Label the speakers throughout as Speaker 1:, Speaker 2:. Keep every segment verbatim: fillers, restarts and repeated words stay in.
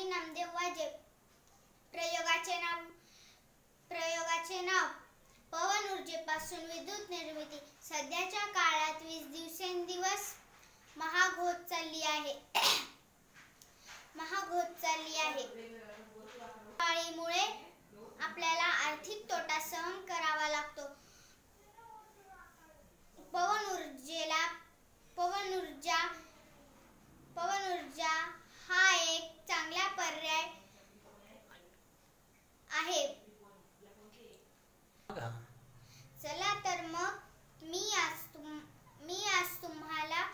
Speaker 1: वैशाली नामदेव वाजे. प्रयोगाचे नाव प्रयोगाचे नाव पवन ऊर्जेपासून विद्युत निर्मिती. सध्याच्या काळात वीज दिवसेंदिवस महाग होत चालली आहे महाग होत चालली आहे. महागाईमुळे आपल्याला आर्थिक तोटा सहन करावा लागतो. पवन ऊर्जेला पवन ऊर्जा पवन ऊर्जा हा एक चांगला पर्याय आहे. चला तर मग मी आज तुम मी आज तुम्हाला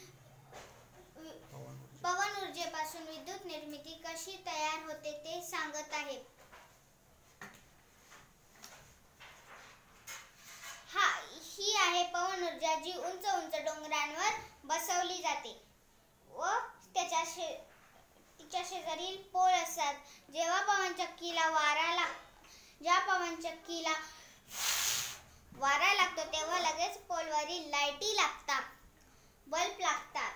Speaker 1: पवन ऊर्जेपासून विद्युत निर्मिती कशी तयार होते ते सांगत आहे. हा ही आहे पवन ऊर्जा, जी उंच उंच डोंगरांवर बसवली जाते व त्याच्या शे तिच्या शेजारील पोल असतात. जेव्हा पवनचक्कीला वारा ला ज्या पवनचक्कीला वारा लागतो तेव्हा लगेच पोलवरील लाईटी लागतात, बल्ब लागतात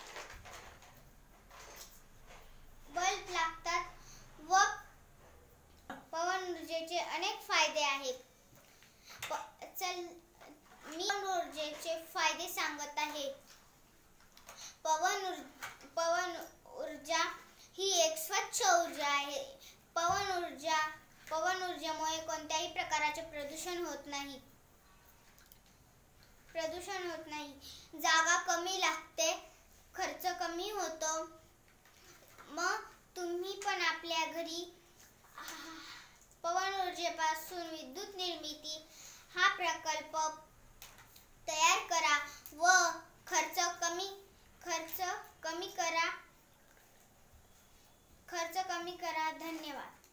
Speaker 1: बल्ब लागतात व पवन ऊर्जेचे अनेक फायदे आहेत. चल मी पवन ऊर्जेचे फायदे सांगत आहे. पवन पवन ऊर्जा ही एक स्वच्छ ऊर्जा आहे. पवन ऊर्जा पवन ऊर्जेमुळे कोणत्याही प्रकारचे प्रदूषण होत नाही प्रदूषण होत नाही. जागा कमी लागते, खर्च कमी होतो. मग तुम्ही पण आपल्या घरी पवन ऊर्जेपासून विद्युत निर्मिती हा प्रकल्प तयार करा व खर्च कमी खर्च कमी करा खर्च कमी करा. धन्यवाद.